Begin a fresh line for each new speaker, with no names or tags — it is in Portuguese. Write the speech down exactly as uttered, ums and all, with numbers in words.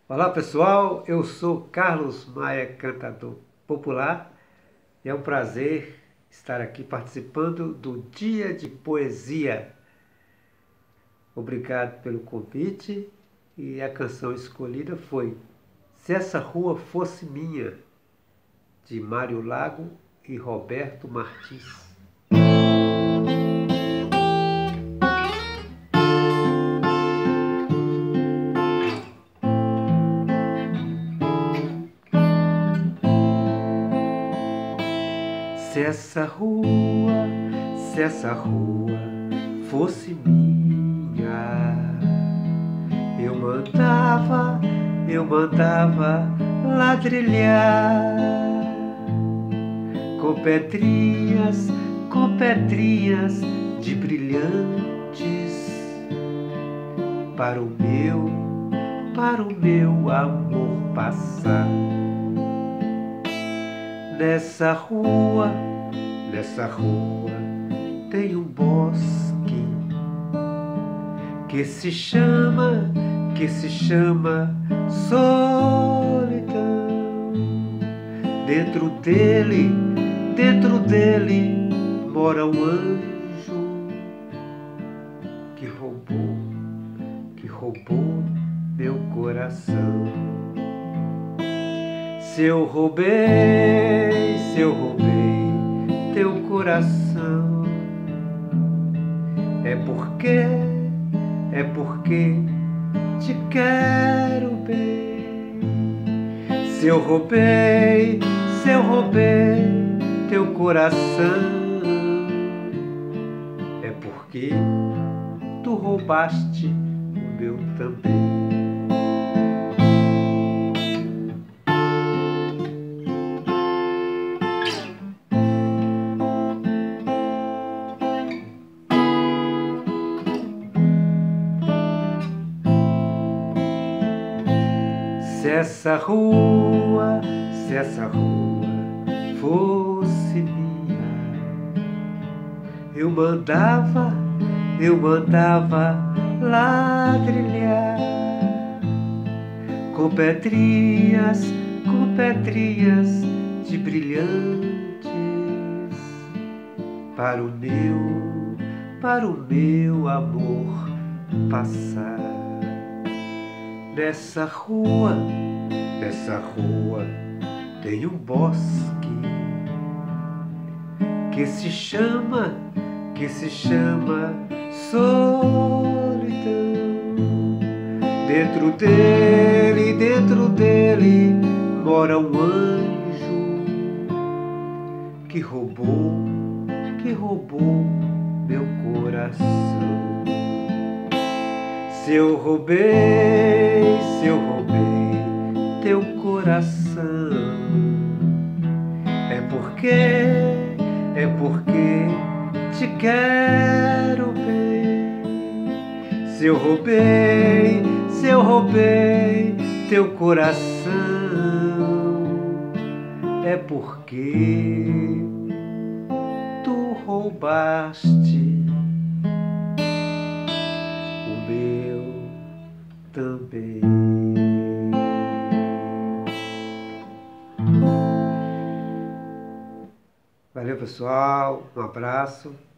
Olá pessoal, eu sou Carlos Maia, cantador popular, e é um prazer estar aqui participando do Dia de Poesia. Obrigado pelo convite, e a canção escolhida foi Se Essa Rua Fosse Minha, de Mário Lago e Roberto Martins. Se essa rua, se essa rua fosse minha, eu mandava, eu mandava ladrilhar com pedrinhas, com pedrinhas de brilhantes para o meu, para o meu amor passar. Nessa rua, nessa rua tem um bosque que se chama, que se chama solidão. Dentro dele, dentro dele mora um anjo que roubou, que roubou meu coração. Se eu roubei, se eu roubei teu coração, é porque, é porque te quero bem. Se eu roubei, se eu roubei teu coração, é porque tu roubaste o meu também. Se essa rua, se essa rua fosse minha, eu mandava, eu mandava ladrilhar com pedrinhas, com pedrinhas de brilhantes para o meu, para o meu amor passar. Nessa rua, nessa rua tem um bosque que se chama, que se chama solidão. Dentro dele, dentro dele mora um anjo que roubou, que roubou meu coração. Se eu roubei, se eu roubei teu coração, é porque, é porque te quero bem. Se eu roubei, se eu roubei teu coração, é porque tu roubaste também. Valeu, pessoal, um abraço.